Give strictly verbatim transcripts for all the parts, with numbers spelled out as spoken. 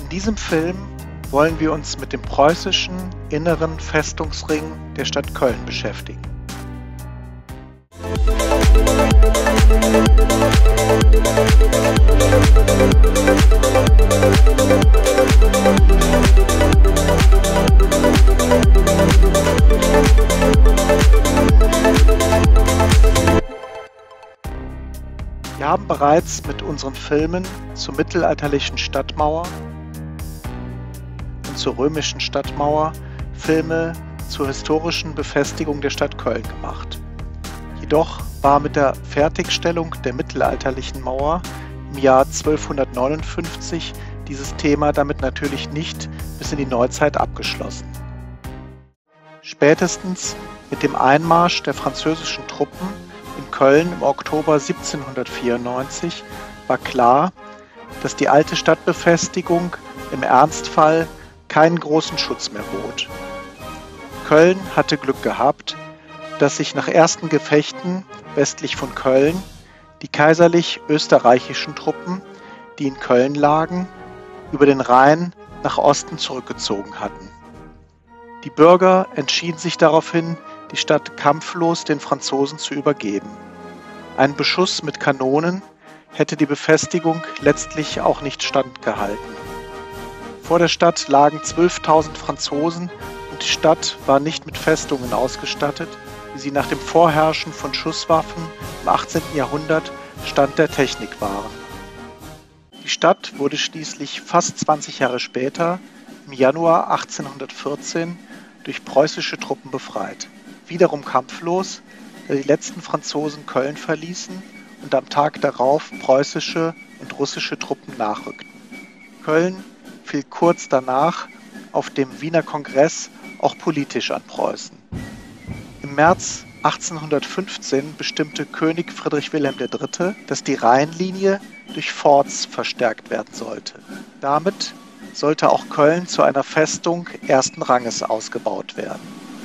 In diesem Film wollen wir uns mit dem preußischen inneren Festungsring der Stadt Köln beschäftigen. Wir haben bereits mit unseren Filmen zur mittelalterlichen Stadtmauer und zur römischen Stadtmauer Filme zur historischen Befestigung der Stadt Köln gemacht. Jedoch war mit der Fertigstellung der mittelalterlichen Mauer im Jahr zwölfhundertneunundfünfzig dieses Thema damit natürlich nicht bis in die Neuzeit abgeschlossen. Spätestens mit dem Einmarsch der französischen Truppen in Köln im Oktober siebzehnhundertvierundneunzig war klar, dass die alte Stadtbefestigung im Ernstfall keinen großen Schutz mehr bot. Köln hatte Glück gehabt, dass sich nach ersten Gefechten westlich von Köln die kaiserlich-österreichischen Truppen, die in Köln lagen, über den Rhein nach Osten zurückgezogen hatten. Die Bürger entschieden sich daraufhin, die Stadt kampflos den Franzosen zu übergeben. Ein Beschuss mit Kanonen hätte die Befestigung letztlich auch nicht standgehalten. Vor der Stadt lagen zwölftausend Franzosen und die Stadt war nicht mit Festungen ausgestattet, wie sie nach dem Vorherrschen von Schusswaffen im achtzehnten Jahrhundert Stand der Technik waren. Die Stadt wurde schließlich fast zwanzig Jahre später, im Januar achtzehnhundertvierzehn, durch preußische Truppen befreit. Wiederum kampflos, da die letzten Franzosen Köln verließen und am Tag darauf preußische und russische Truppen nachrückten. Köln fiel kurz danach auf dem Wiener Kongress auch politisch an Preußen. Im März achtzehnhundertfünfzehn bestimmte König Friedrich Wilhelm der Dritte, dass die Rheinlinie durch Forts verstärkt werden sollte. Damit sollte auch Köln zu einer Festung ersten Ranges ausgebaut werden.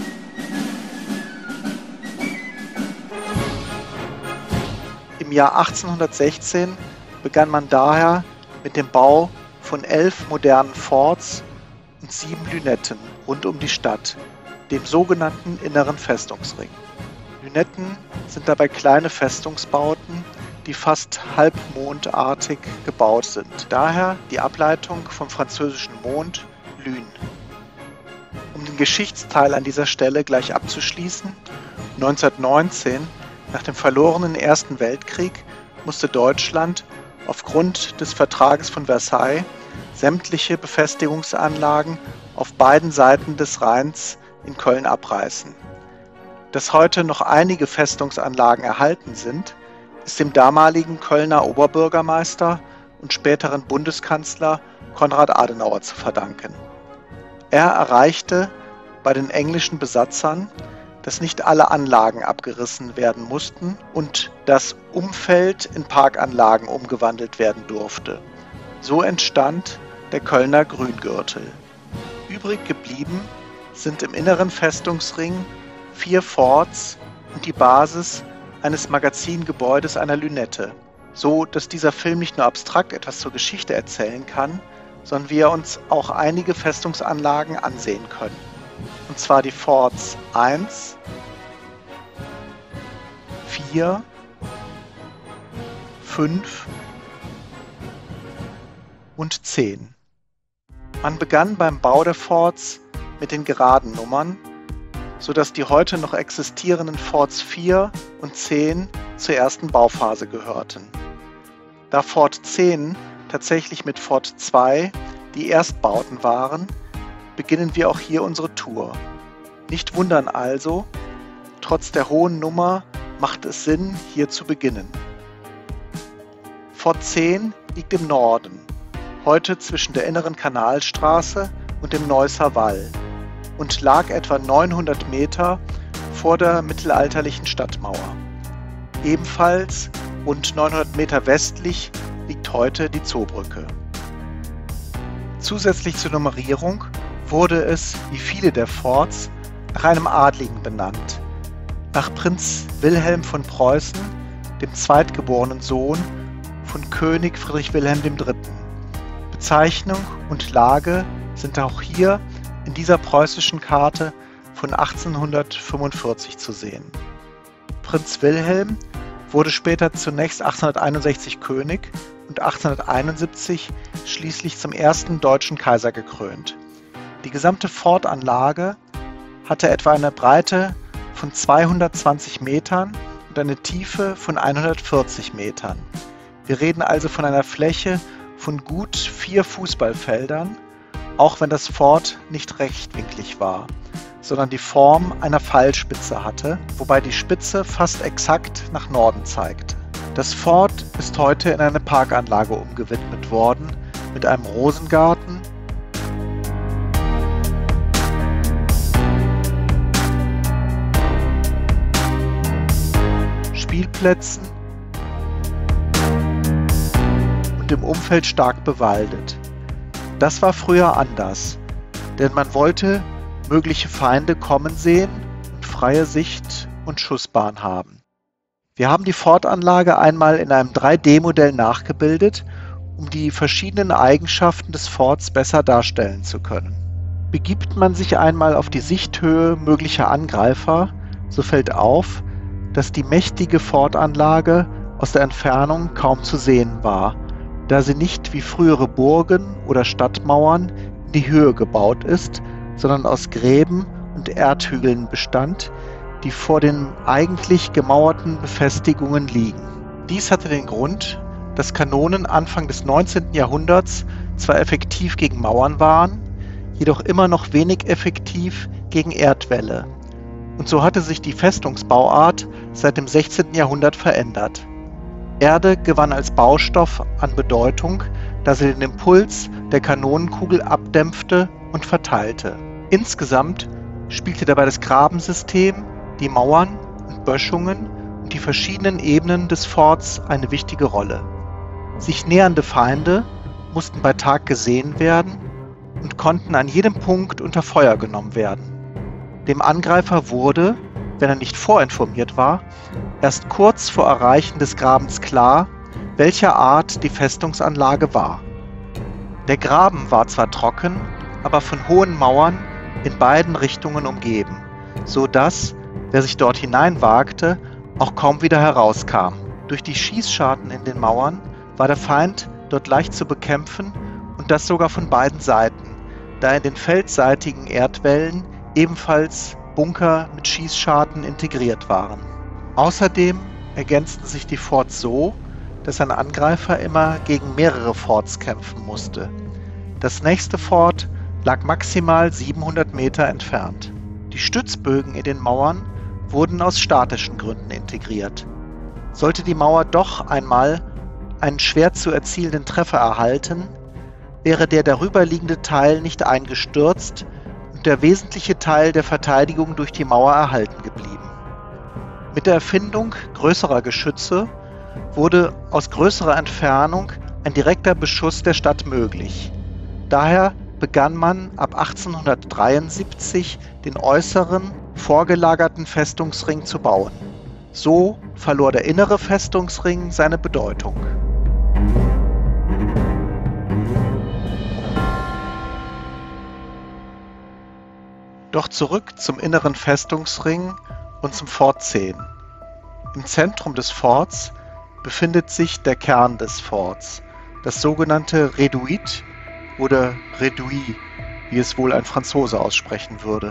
Im Jahr achtzehnhundertsechzehn begann man daher mit dem Bau von elf modernen Forts und sieben Lünetten rund um die Stadt, dem sogenannten inneren Festungsring. Lünetten sind dabei kleine Festungsbauten, die fast halbmondartig gebaut sind. Daher die Ableitung vom französischen Mond, Lune. Um den Geschichtsteil an dieser Stelle gleich abzuschließen: neunzehnhundertneunzehn, nach dem verlorenen Ersten Weltkrieg, musste Deutschland aufgrund des Vertrages von Versailles sämtliche Befestigungsanlagen auf beiden Seiten des Rheins in Köln abreißen. Dass heute noch einige Festungsanlagen erhalten sind, ist dem damaligen Kölner Oberbürgermeister und späteren Bundeskanzler Konrad Adenauer zu verdanken. Er erreichte bei den englischen Besatzern, dass nicht alle Anlagen abgerissen werden mussten und das Umfeld in Parkanlagen umgewandelt werden durfte. So entstand der Kölner Grüngürtel. Übrig geblieben sind im inneren Festungsring vier Forts und die Basis eines Magazingebäudes einer Lünette, so dass dieser Film nicht nur abstrakt etwas zur Geschichte erzählen kann, sondern wir uns auch einige Festungsanlagen ansehen können. Und zwar die Forts eins, vier, fünf und zehn. Man begann beim Bau der Forts mit den geraden Nummern, sodass die heute noch existierenden Forts vier und zehn zur ersten Bauphase gehörten. Da Fort zehn tatsächlich mit Fort zwei die Erstbauten waren, beginnen wir auch hier unsere Tour. Nicht wundern also, trotz der hohen Nummer macht es Sinn, hier zu beginnen. Fort zehn liegt im Norden, heute zwischen der Inneren Kanalstraße und dem Neusser Wall, und lag etwa neunhundert Meter vor der mittelalterlichen Stadtmauer. Ebenfalls rund neunhundert Meter westlich liegt heute die Zoobrücke. Zusätzlich zur Nummerierung wurde es, wie viele der Forts, nach einem Adligen benannt, nach Prinz Wilhelm von Preußen, dem zweitgeborenen Sohn von König Friedrich Wilhelm der Dritte, Bezeichnung und Lage sind auch hier in dieser preußischen Karte von achtzehnhundertfünfundvierzig zu sehen. Prinz Wilhelm wurde später zunächst achtzehnhunderteinundsechzig König und achtzehnhunderteinundsiebzig schließlich zum ersten deutschen Kaiser gekrönt. Die gesamte Fortanlage hatte etwa eine Breite von zweihundertzwanzig Metern und eine Tiefe von hundertvierzig Metern. Wir reden also von einer Fläche von gut vier Fußballfeldern, auch wenn das Fort nicht rechtwinklig war, sondern die Form einer Pfeilspitze hatte, wobei die Spitze fast exakt nach Norden zeigte. Das Fort ist heute in eine Parkanlage umgewidmet worden, mit einem Rosengarten, Spielplätzen und im Umfeld stark bewaldet. Das war früher anders, denn man wollte mögliche Feinde kommen sehen und freie Sicht und Schussbahn haben. Wir haben die Fortanlage einmal in einem drei D Modell nachgebildet, um die verschiedenen Eigenschaften des Forts besser darstellen zu können. Begibt man sich einmal auf die Sichthöhe möglicher Angreifer, so fällt auf, dass die mächtige Fortanlage aus der Entfernung kaum zu sehen war, da sie nicht wie frühere Burgen oder Stadtmauern in die Höhe gebaut ist, sondern aus Gräben und Erdhügeln bestand, die vor den eigentlich gemauerten Befestigungen liegen. Dies hatte den Grund, dass Kanonen Anfang des neunzehnten Jahrhunderts zwar effektiv gegen Mauern waren, jedoch immer noch wenig effektiv gegen Erdwälle. Und so hatte sich die Festungsbauart seit dem sechzehnten Jahrhundert verändert. Erde gewann als Baustoff an Bedeutung, da sie den Impuls der Kanonenkugel abdämpfte und verteilte. Insgesamt spielte dabei das Grabensystem, die Mauern und Böschungen und die verschiedenen Ebenen des Forts eine wichtige Rolle. Sich nähernde Feinde mussten bei Tag gesehen werden und konnten an jedem Punkt unter Feuer genommen werden. Dem Angreifer wurde, wenn er nicht vorinformiert war, erst kurz vor Erreichen des Grabens klar, welcher Art die Festungsanlage war. Der Graben war zwar trocken, aber von hohen Mauern in beiden Richtungen umgeben, so dass, wer sich dort hineinwagte, auch kaum wieder herauskam. Durch die Schießscharten in den Mauern war der Feind dort leicht zu bekämpfen und das sogar von beiden Seiten, da in den feldseitigen Erdwällen ebenfalls Bunker mit Schießscharten integriert waren. Außerdem ergänzten sich die Forts so, dass ein Angreifer immer gegen mehrere Forts kämpfen musste. Das nächste Fort lag maximal siebenhundert Meter entfernt. Die Stützbögen in den Mauern wurden aus statischen Gründen integriert. Sollte die Mauer doch einmal einen schwer zu erzielenden Treffer erhalten, wäre der darüberliegende Teil nicht eingestürzt und der wesentliche Teil der Verteidigung durch die Mauer erhalten geblieben. Mit der Erfindung größerer Geschütze wurde aus größerer Entfernung ein direkter Beschuss der Stadt möglich. Daher begann man ab achtzehnhundertdreiundsiebzig den äußeren, vorgelagerten Festungsring zu bauen. So verlor der innere Festungsring seine Bedeutung. Doch zurück zum inneren Festungsring und zum Fort zehn. Im Zentrum des Forts befindet sich der Kern des Forts, das sogenannte Reduit oder Redouit, wie es wohl ein Franzose aussprechen würde.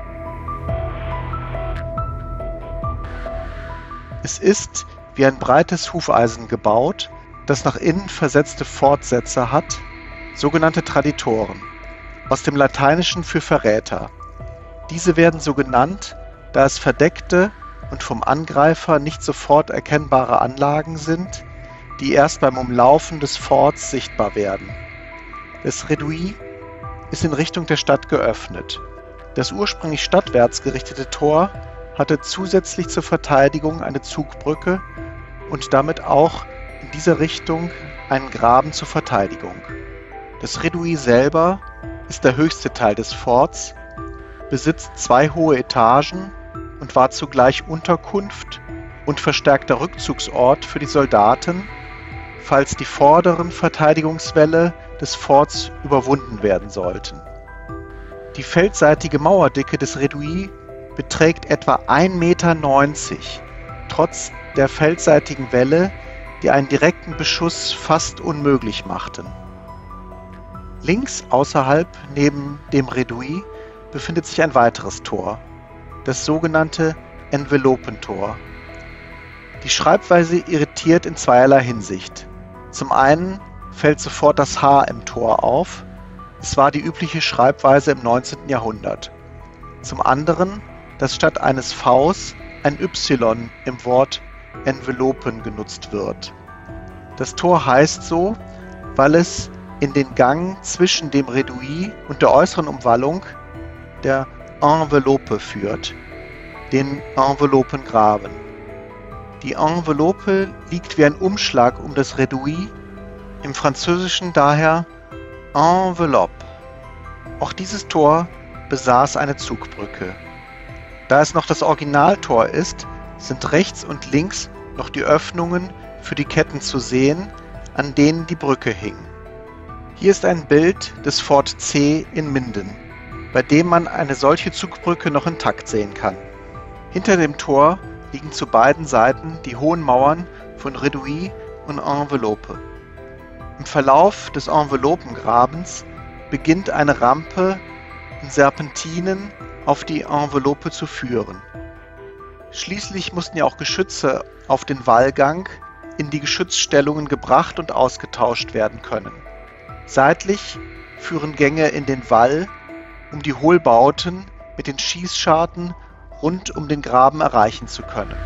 Es ist wie ein breites Hufeisen gebaut, das nach innen versetzte Fortsätze hat, sogenannte Traditoren, aus dem Lateinischen für Verräter. Diese werden so genannt, da es verdeckte und vom Angreifer nicht sofort erkennbare Anlagen sind, die erst beim Umlaufen des Forts sichtbar werden. Das Reduit ist in Richtung der Stadt geöffnet. Das ursprünglich stadtwärts gerichtete Tor hatte zusätzlich zur Verteidigung eine Zugbrücke und damit auch in dieser Richtung einen Graben zur Verteidigung. Das Reduit selber ist der höchste Teil des Forts, besitzt zwei hohe Etagen und war zugleich Unterkunft und verstärkter Rückzugsort für die Soldaten, falls die vorderen Verteidigungswälle des Forts überwunden werden sollten. Die feldseitige Mauerdicke des Reduit beträgt etwa ein Meter neunzig, trotz der feldseitigen Wälle, die einen direkten Beschuss fast unmöglich machten. Links außerhalb, neben dem Reduit, befindet sich ein weiteres Tor, das sogenannte Envelopentor. Die Schreibweise irritiert in zweierlei Hinsicht. Zum einen fällt sofort das H im Tor auf. Es war die übliche Schreibweise im neunzehnten Jahrhundert. Zum anderen, dass statt eines Vs ein Y im Wort Envelopen genutzt wird. Das Tor heißt so, weil es in den Gang zwischen dem Reduit und der äußeren Umwallung, der Envelope, führt, den Envelopengraben. Die Envelope liegt wie ein Umschlag um das Reduit, im Französischen daher Enveloppe. Auch dieses Tor besaß eine Zugbrücke. Da es noch das Originaltor ist, sind rechts und links noch die Öffnungen für die Ketten zu sehen, an denen die Brücke hing. Hier ist ein Bild des Fort C in Minden, bei dem man eine solche Zugbrücke noch intakt sehen kann. Hinter dem Tor liegen zu beiden Seiten die hohen Mauern von Reduit und Envelope. Im Verlauf des Envelopengrabens beginnt eine Rampe in Serpentinen auf die Envelope zu führen. Schließlich mussten ja auch Geschütze auf den Wallgang in die Geschützstellungen gebracht und ausgetauscht werden können. Seitlich führen Gänge in den Wall, um die Hohlbauten mit den Schießscharten rund um den Graben erreichen zu können.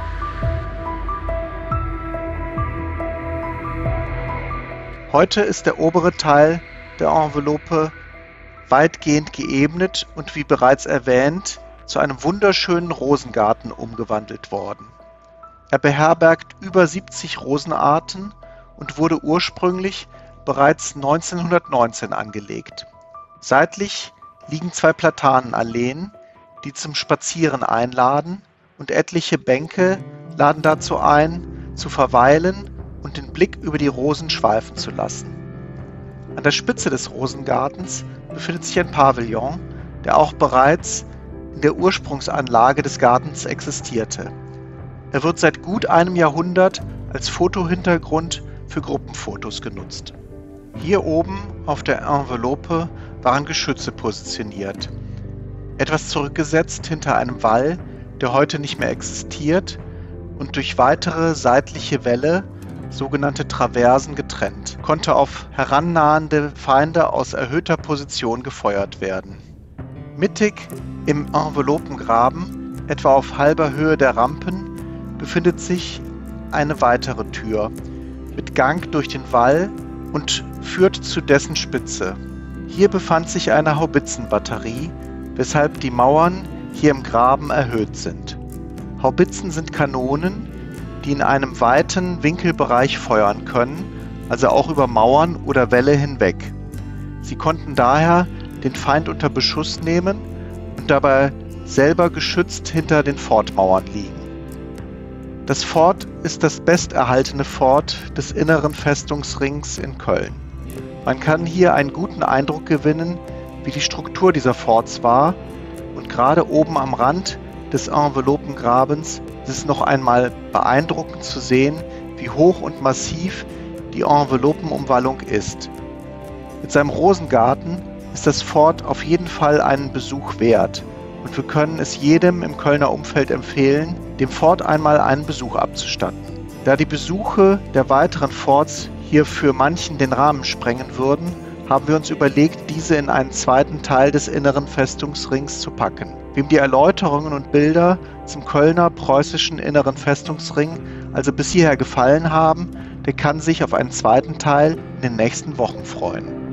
Heute ist der obere Teil der Envelope weitgehend geebnet und wie bereits erwähnt zu einem wunderschönen Rosengarten umgewandelt worden. Er beherbergt über siebzig Rosenarten und wurde ursprünglich bereits neunzehnhundertneunzehn angelegt. Seitlich liegen zwei Platanenalleen, die zum Spazieren einladen, und etliche Bänke laden dazu ein, zu verweilen und den Blick über die Rosen schweifen zu lassen. An der Spitze des Rosengartens befindet sich ein Pavillon, der auch bereits in der Ursprungsanlage des Gartens existierte. Er wird seit gut einem Jahrhundert als Fotohintergrund für Gruppenfotos genutzt. Hier oben auf der Envelope waren Geschütze positioniert. Etwas zurückgesetzt hinter einem Wall, der heute nicht mehr existiert und durch weitere seitliche Wälle, sogenannte Traversen, getrennt, konnte auf herannahende Feinde aus erhöhter Position gefeuert werden. Mittig im Envelopengraben, etwa auf halber Höhe der Rampen, befindet sich eine weitere Tür mit Gang durch den Wall und führt zu dessen Spitze. Hier befand sich eine Haubitzenbatterie, weshalb die Mauern hier im Graben erhöht sind. Haubitzen sind Kanonen, die in einem weiten Winkelbereich feuern können, also auch über Mauern oder Wälle hinweg. Sie konnten daher den Feind unter Beschuss nehmen und dabei selber geschützt hinter den Fortmauern liegen. Das Fort ist das besterhaltene Fort des inneren Festungsrings in Köln. Man kann hier einen guten Eindruck gewinnen, wie die Struktur dieser Forts war, und gerade oben am Rand des Envelopengrabens ist es noch einmal beeindruckend zu sehen, wie hoch und massiv die Envelopenumwallung ist. Mit seinem Rosengarten ist das Fort auf jeden Fall einen Besuch wert, und wir können es jedem im Kölner Umfeld empfehlen, dem Fort einmal einen Besuch abzustatten. Da die Besuche der weiteren Forts hier für manchen den Rahmen sprengen würden, haben wir uns überlegt, diese in einen zweiten Teil des inneren Festungsrings zu packen. Wem die Erläuterungen und Bilder zum Kölner preußischen inneren Festungsring also bis hierher gefallen haben, der kann sich auf einen zweiten Teil in den nächsten Wochen freuen.